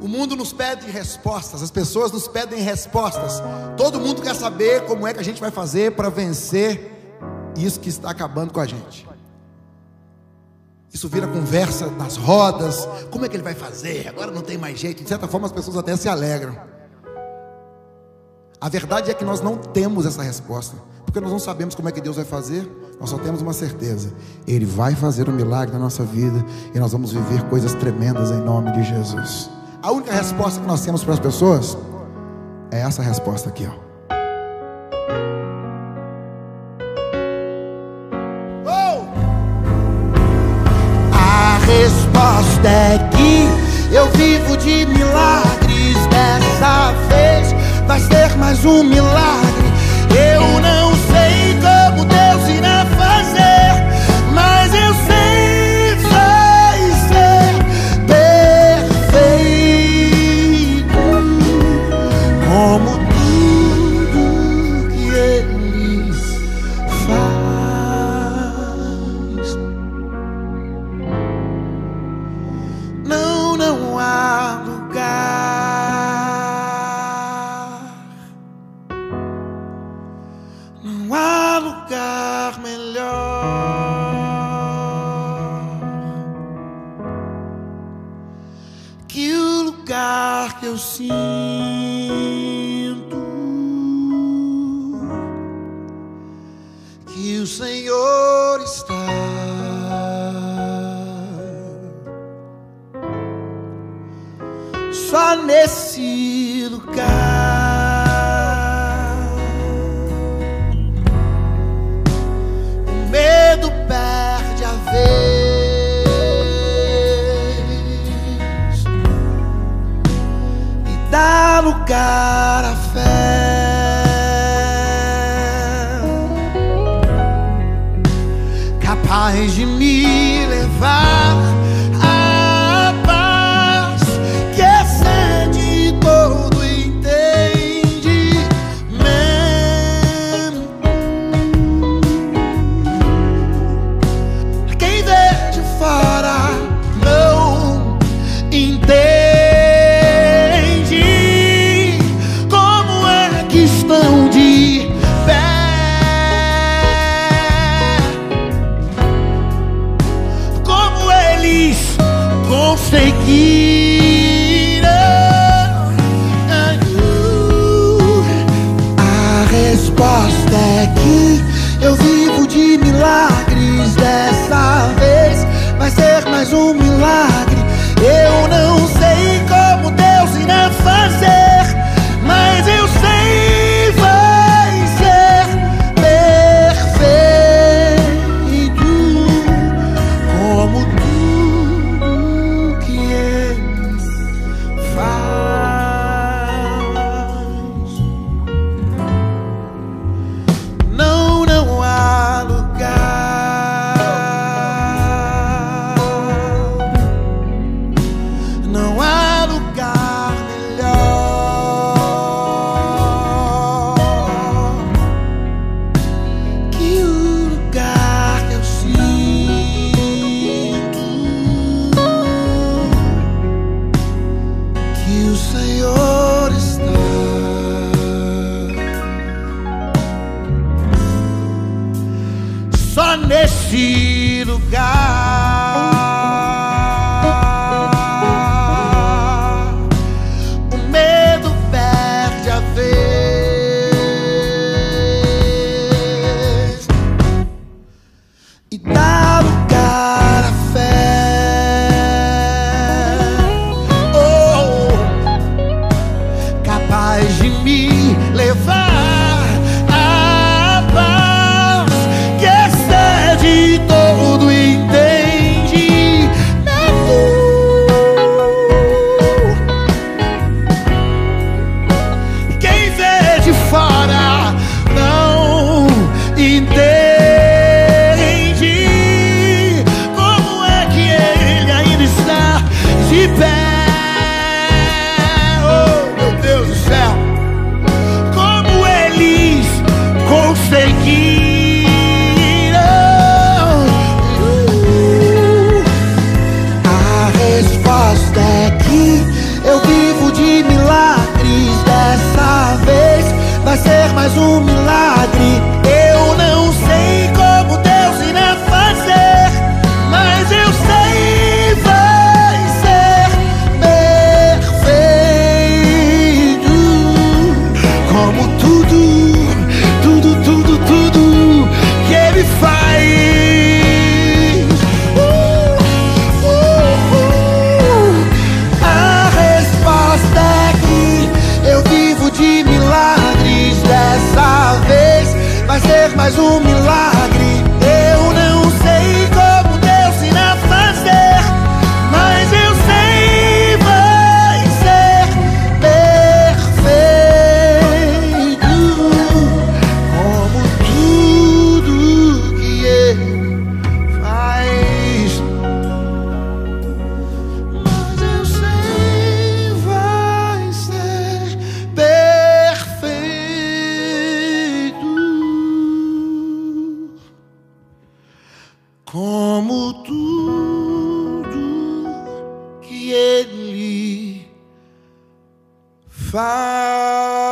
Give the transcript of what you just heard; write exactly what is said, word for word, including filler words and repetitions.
O mundo nos pede respostas, as pessoas nos pedem respostas. Todo mundo quer saber como é que a gente vai fazer para vencer isso que está acabando com a gente. Isso vira conversa nas rodas. Como é que ele vai fazer? Agora não tem mais jeito. De certa forma as pessoas até se alegram. A verdade é que nós não temos essa resposta, porque nós não sabemos como é que Deus vai fazer. Nós só temos uma certeza: Ele vai fazer um milagre na nossa vida, e nós vamos viver coisas tremendas em nome de Jesus. A única resposta que nós temos para as pessoas é essa resposta aqui, ó. Oh! A resposta é que eu vivo de milagres. Dessa vez vai ser mais um milagre. Eu não sei como Deus irá fazer, mas eu sei vai ser perfeito, como tudo que Ele faz. Não, não há lugar, não há lugar melhor que o lugar que eu sinto que o Senhor está. Só nesse lugar o medo perde a vez e dá lugar à fé, capaz de me levar à paz que excede todo entendimento. Quem vê de fora não entende como é que estão de pé, como eles conseguiram. A resposta é que eu vivo de milagres. Dessa vez vai ser mais um milagre. Eu não sei como Deus irá fazer, mas eu sei vai ser perfeito, como tudo que Ele faz. Não, não há lugar, não há lugar melhor que o lugar que eu sinto que o Senhor está. Só nesse lugar o medo perde a vez e dá lugar à fé, oh, capaz de me levar à paz que excede todo entendimento. Quem vê de fora não entende Ele faz.